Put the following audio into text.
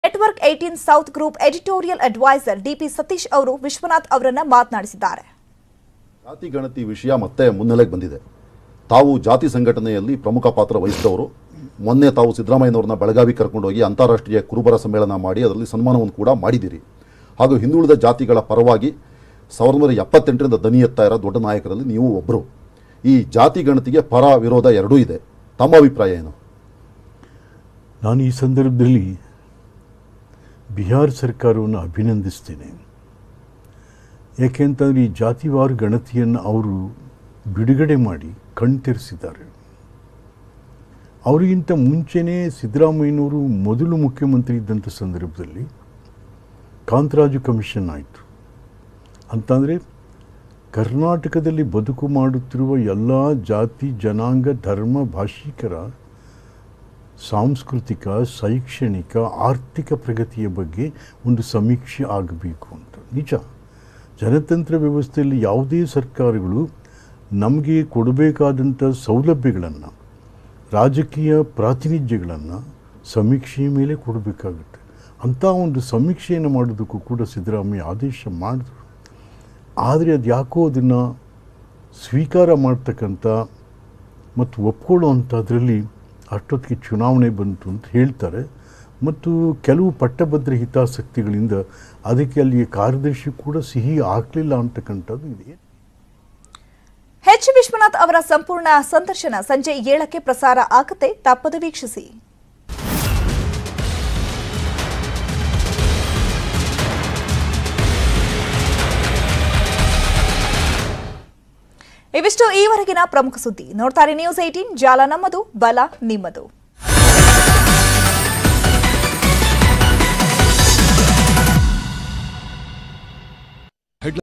Network 18 south group editorial advisor DP Satish ಅವರು ವಿಶ್ವನಾಥ್ ಅವರನ್ನು ಮಾತನಾಡಿಸಿದ್ದಾರೆ. ಜಾತಿ ಗಣತಿ ವಿಷಯ ಮತ್ತೆ ಮುನ್ನೆಲೆಗೆ ಬಂದಿದೆ. ತಾವು ಜಾತಿ ಸಂಘಟನೆಯಲ್ಲಿ ಪ್ರಮುಖ ಪಾತ್ರ ವಹಿಸಿದವರು. ಮೊನ್ನೆ ತಾವು ಸಿದ್ದರಾಮಯ್ಯನವರನ್ನ ಬೆಳಗಾವಿ ಕರ್ಕೊಂಡು ಹೋಗಿ ಅಂತಾರಾಷ್ಟ್ರೀಯ ಕುರುಬರ ಸಮ್ಮೇಳನ ಮಾಡಿ ಅದರಲ್ಲಿ ಸನ್ಮಾನವನ್ನು ಕೂಡ ಮಾಡಿದಿರಿ. ಹಾಗೂ ಹಿಂದುಳಿದ ಜಾತಿಗಳ ಪರವಾಗಿ 1978ರಿಂದ ದನಿ ಎತ್ತಾ ಇರೋ ದೊಡ್ಡ ನಾಯಕರಲ್ಲಿ ನೀವು ಒಬ್ಬರು. ಈ ಜಾತಿ ಗಣತಿಗೆ ಪರ ವಿರೋಧ ಎರಡೂ ಇದೆ. ತಮ್ಮ ಅಭಿಪ್ರಾಯ ಏನು? ನಾನು ಈ ಸಂದರ್ಭದಲ್ಲಿ ಬಿಹಾರ ಸರ್ಕಾರವನ್ನು ಅಭಿನಂದಿಸ್ತೇನೆ. ಏಕೆಂತಂದರೆ ಈ ಜಾತಿವಾರು ಗಣತಿಯನ್ನು ಅವರು ಬಿಡುಗಡೆ ಮಾಡಿ ಕಣ್ತೆರೆಸಿದ್ದಾರೆ. ಅವರಿಗಿಂತ ಮುಂಚೆನೇ ಸಿದ್ದರಾಮಯ್ಯನವರು ಮೊದಲು ಮುಖ್ಯಮಂತ್ರಿ ಇದ್ದಂಥ ಸಂದರ್ಭದಲ್ಲಿ ಕಾಂತರಾಜು ಕಮಿಷನ್ ಆಯಿತು. ಅಂತಂದರೆ ಕರ್ನಾಟಕದಲ್ಲಿ ಬದುಕು ಮಾಡುತ್ತಿರುವ ಎಲ್ಲ ಜಾತಿ ಜನಾಂಗ ಧರ್ಮ ಭಾಷಿಕರ ಸಾಂಸ್ಕೃತಿಕ ಶೈಕ್ಷಣಿಕ ಆರ್ಥಿಕ ಪ್ರಗತಿಯ ಬಗ್ಗೆ ಒಂದು ಸಮೀಕ್ಷೆ ಆಗಬೇಕು ಅಂತ. ನಿಜ, ಜನತಂತ್ರ ವ್ಯವಸ್ಥೆಯಲ್ಲಿ ಯಾವುದೇ ಸರ್ಕಾರಗಳು ನಮಗೆ ಕೊಡಬೇಕಾದಂಥ ಸೌಲಭ್ಯಗಳನ್ನು ರಾಜಕೀಯ ಪ್ರಾತಿನಿಧ್ಯಗಳನ್ನು ಸಮೀಕ್ಷೆಯ ಮೇಲೆ ಕೊಡಬೇಕಾಗುತ್ತೆ. ಅಂಥ ಒಂದು ಸಮೀಕ್ಷೆಯನ್ನು ಮಾಡೋದಕ್ಕೂ ಕೂಡ ಸಿದ್ದರಾಮಯ್ಯ ಆದೇಶ ಮಾಡಿದ್ರು. ಆದರೆ ಅದು ಯಾಕೋ ಅದನ್ನು ಸ್ವೀಕಾರ ಮಾಡ್ತಕ್ಕಂಥ ಮತ್ತು ಒಪ್ಕೊಳ್ಳೋವಂಥದ್ರಲ್ಲಿ ಅಷ್ಟೊತ್ತಿಗೆ ಚುನಾವಣೆ ಬಂತು ಅಂತ ಹೇಳ್ತಾರೆ. ಮತ್ತು ಕೆಲವು ಪಟ್ಟಭದ್ರ ಹಿತಾಸಕ್ತಿಗಳಿಂದ ಅದಕ್ಕೆ ಅಲ್ಲಿಯ ಕಾರ್ಯದರ್ಶಿ ಕೂಡ ಸಿಹಿ ಆಗಲಿಲ್ಲ ಅಂತಕ್ಕಂಥದ್ದು ಇದೆ. ಎಚ್ ವಿಶ್ವನಾಥ್ ಅವರ ಸಂಪೂರ್ಣ ಸಂದರ್ಶನ ಸಂಜೆ 7ಕ್ಕೆ ಪ್ರಸಾರ ಆಗುತ್ತೆ, ತಪ್ಪದೆ ವೀಕ್ಷಿಸಿ. ಇವಿಷ್ಟು ಈವರೆಗಿನ ಪ್ರಮುಖ ಸುದ್ದಿ. ನೋಡ್ತಾರೆ ನ್ಯೂಸ್ 18, ಜಾಲ ನಮ್ಮದು, ಬಲ ನಿಮ್ಮದು.